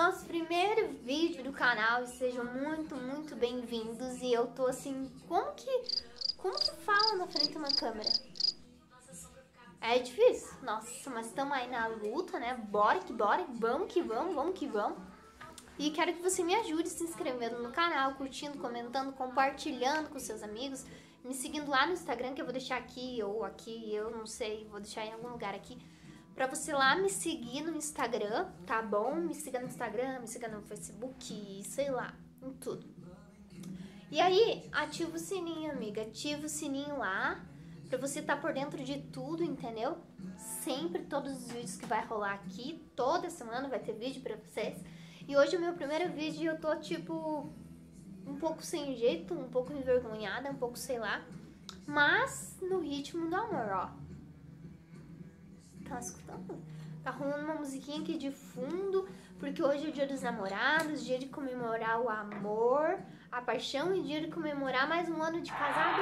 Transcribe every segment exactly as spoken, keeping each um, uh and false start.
nosso primeiro vídeo do canal e sejam muito, muito bem-vindos. E eu tô assim, como que, como que fala na frente de uma câmera? É difícil, nossa, mas estamos aí na luta, né? Bora que bora, vamos que vamos, vamos que vamos. E quero que você me ajude se inscrevendo no canal, curtindo, comentando, compartilhando com seus amigos, me seguindo lá no Instagram, que eu vou deixar aqui ou aqui, eu não sei, vou deixar em algum lugar aqui, pra você lá me seguir no Instagram, tá bom? Me siga no Instagram, me siga no Facebook, sei lá, em tudo. E aí, ativa o sininho, amiga, ativa o sininho lá, pra você estar por dentro de tudo, entendeu? Sempre, todos os vídeos que vai rolar aqui, toda semana vai ter vídeo pra vocês. E hoje é o meu primeiro vídeo e eu tô, tipo, um pouco sem jeito, um pouco envergonhada, um pouco, sei lá, mas no ritmo do amor, ó. Tá escutando? Tá rolando uma musiquinha aqui de fundo, porque hoje é o dia dos namorados, dia de comemorar o amor, a paixão e dia de comemorar mais um ano de casado.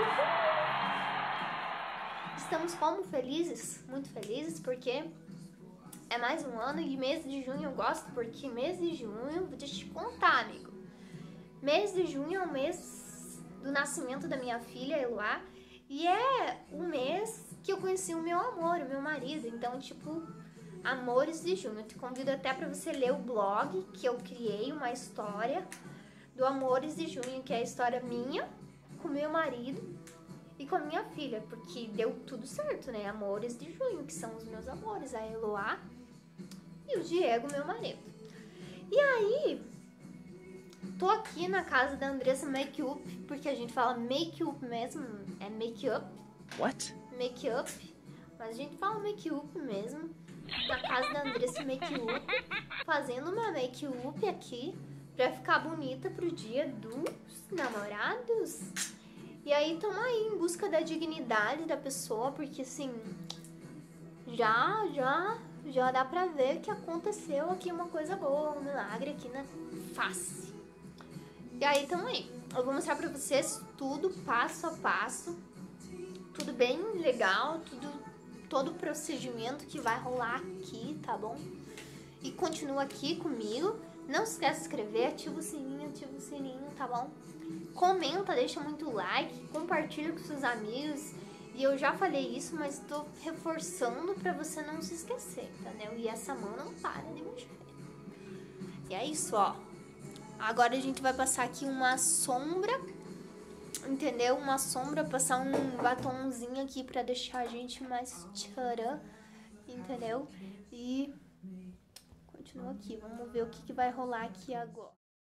Estamos como felizes, muito felizes, porque é mais um ano e mês de junho eu gosto, porque mês de junho, vou te contar, amigo. Mês de junho é o mês do nascimento da minha filha, Eloá, e é o mês que eu conheci o meu amor, o meu marido. Então, tipo, Amores de Junho. Eu te convido até pra você ler o blog que eu criei, uma história do Amores de Junho, que é a história minha, com meu marido e com a minha filha, porque deu tudo certo, né? Amores de Junho, que são os meus amores, a Eloá e o Diego, meu marido. E aí, tô aqui na casa da Andressa Makeup, porque a gente fala make-up mesmo, é make-up. What? Make-up, mas a gente fala make-up mesmo. Na casa da Andressa Makeup, fazendo uma make-up aqui pra ficar bonita pro dia dos namorados. E aí, tamo aí em busca da dignidade da pessoa, porque assim, já, já, já dá pra ver que aconteceu aqui uma coisa boa, um milagre aqui na face. E aí, tamo aí. Eu vou mostrar pra vocês tudo passo a passo, tudo bem legal, tudo, todo o procedimento que vai rolar aqui, tá bom? E continua aqui comigo. Não se esqueça de se inscrever, ativa o sininho, ativa o sininho, tá bom? Comenta, deixa muito like, compartilha com seus amigos. E eu já falei isso, mas tô reforçando pra você não se esquecer, entendeu? E essa mão não para de mexer. E é isso, ó. Agora a gente vai passar aqui uma sombra, entendeu? Uma sombra, passar um batomzinho aqui pra deixar a gente mais tcharam, entendeu? E continua aqui, vamos ver o que, que vai rolar aqui agora.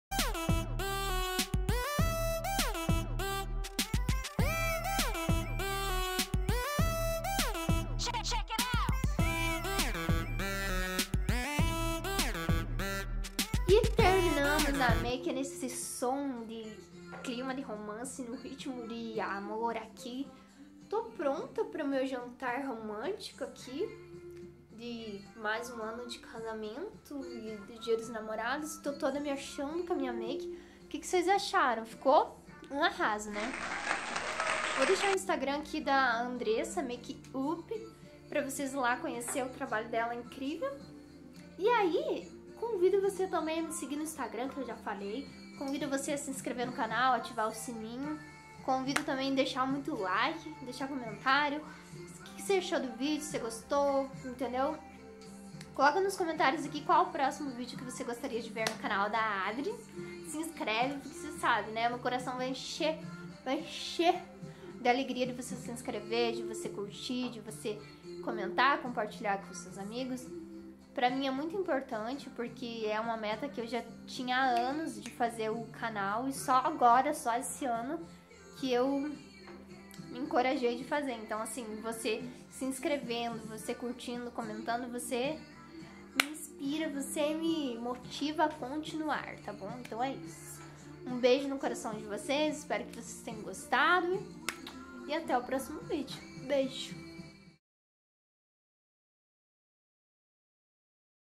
E terminamos a make nesse som de clima de romance, no ritmo de amor aqui. Tô pronta para o meu jantar romântico aqui, de mais um ano de casamento e de dia dos namorados. Tô toda me achando com a minha make. O que, que vocês acharam? Ficou um arraso, né? Vou deixar o Instagram aqui da Andressa Makeup para vocês lá conhecer o trabalho dela incrível. E aí, convido você também a me seguir no Instagram, que eu já falei. Convido você a se inscrever no canal, ativar o sininho. Convido também a deixar muito like, deixar comentário. O que você achou do vídeo, se você gostou, entendeu? Coloca nos comentários aqui qual o próximo vídeo que você gostaria de ver no canal da Adri. Se inscreve, porque você sabe, né? Meu coração vai encher, vai encher de alegria de você se inscrever, de você curtir, de você comentar, compartilhar com seus amigos. Pra mim é muito importante, porque é uma meta que eu já tinha há anos de fazer o canal, e só agora, só esse ano, que eu me encorajei de fazer. Então, assim, você se inscrevendo, você curtindo, comentando, você me inspira, você me motiva a continuar, tá bom? Então é isso. Um beijo no coração de vocês, espero que vocês tenham gostado, e até o próximo vídeo. Beijo!